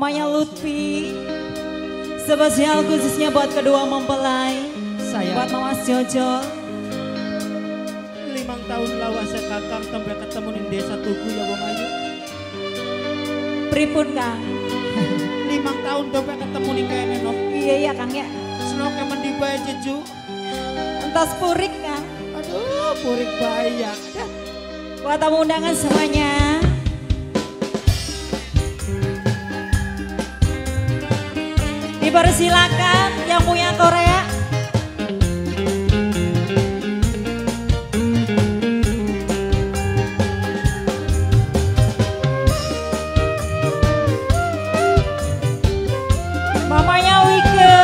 mamanya Lutfi. Spesial khususnya buat kedua mempelai. Buat Mama Jojo. 5 tahun lawas kakang sampai ketemu di desa Tugu ya Wong Ayu. Pripun Kang? 5 tahun sampai ketemu di kene nok. Iya ya Kang ya. Senoke mendibae jeju. Entas purik Kang. Aduh purik bayak. Buat tamu undangan semuanya. Dipersilakan yang punya Korea. Mamanya Wike.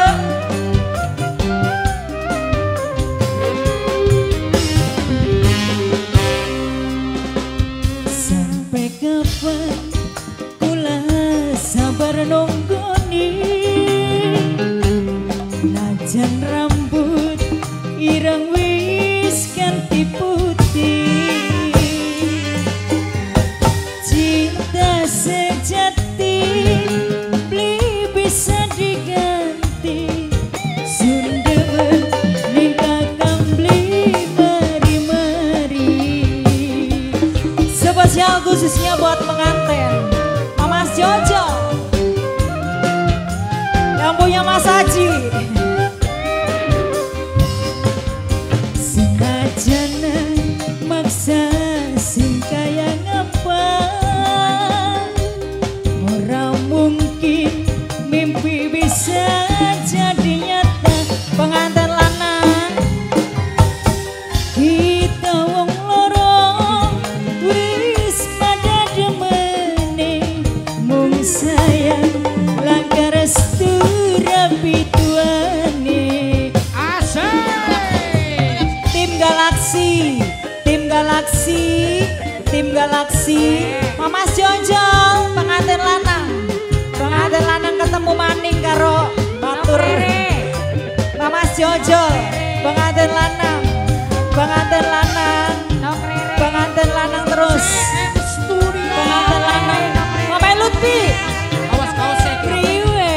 Sampai kapan kula sabar nonggoni, najan rambut ireng wis ganti putih. Cinta sejati beli bisa diganti, sundemen ning kakang beli mari-mari. Spesial khususnya buat pengantin Mama Jojo yang punya Mas Haji. Senajan maksa sing kaya ngapa, ora mungkin mimpi bisa jadi nyata. Pengantin lanang kita wong loro wis pada demene, mung sayang langkah restu rapi tuane. Asik. Tim Galaksi, tim Galaksi, tim Galaksi. Mama Jojo, pengantin lanang. Pengantin lanang ketemu maning karo batur. Mama Jojo, pengantin lanang. Pengantin lanang. Pengantin lanang terus. Pengantin lanang. Mama Lutfi. Awas kaosnya. Priwe.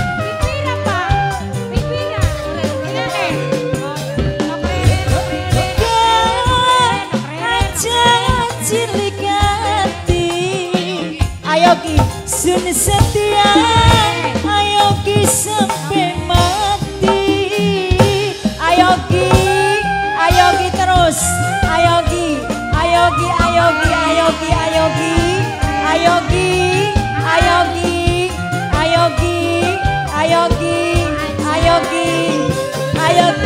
Cilik hati, ayo Ki sun setia, ayo Ki sampai mati. Ayo Ki terus, ayo Ki, ayo Ki, ayo Ki, ayo Ki, ayo Ki, ayo Ki, ayo Ki, ayo Ki, ayo Ki, ayo Ki, ayo Ki.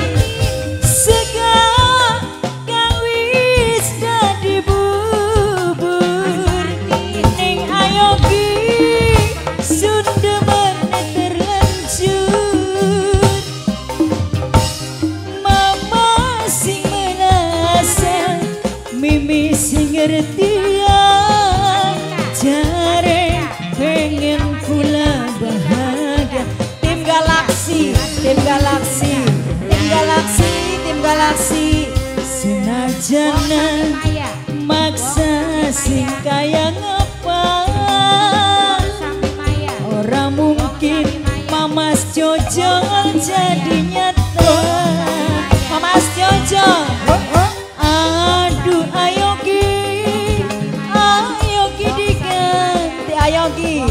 Mimi sing ngertian jare pengen pula bahagia. Tim Galaksi, tim Galaksi, tim Galaksi, tim Galaksi. Senajan maksa sing kaya ngapa, ora mungkin Mamas Jojo jadi nyata. Mamas Jojo. Aduh ayo Ki diganti, ayo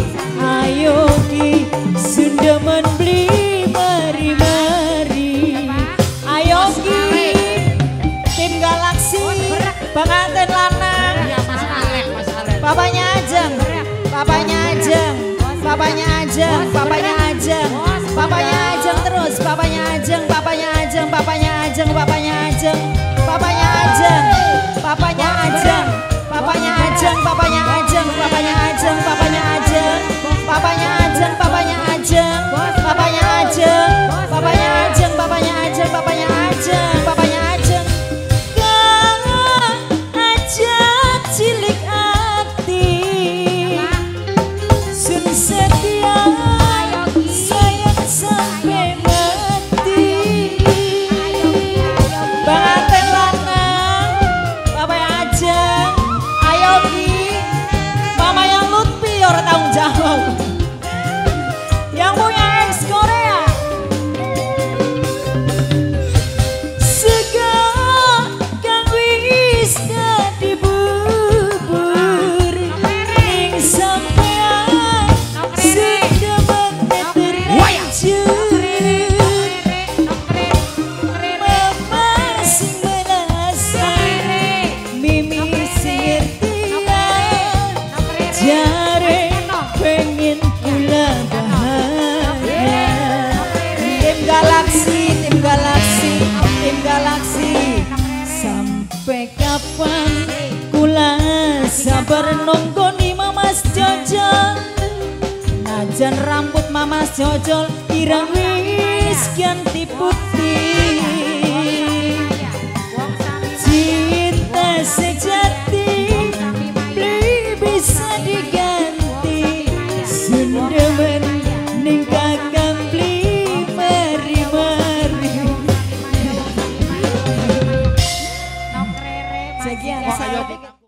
Ki sundemen beli mari-mari. Ayo Ki tim Galaksi, pengantin lanang. Papanya Ajeng, papanya Ajeng, papanya Ajeng, papanya Ajeng, papanya Ajeng terus, papanya Ajeng, papanya Ajeng, papanya Ajeng, papanya Ajeng, papanya Ajeng, papanya Ajeng, papanya Ajeng, papanya Ajeng, papanya Ajeng, papanya Ajeng, papanya Ajeng, papanya Ajeng, papanya Ajeng, papanya Ajeng, papanya Ajeng, papanya Ajeng, papanya Ajeng. Kang ajak cilik hati, sun setia, sayang sampai mati. Senajan rambut Mama Jojol ireng wis ganti putih. Cinta sejati beli bisa diganti. Sundemen ning kakang beli mari-mari. Sekian.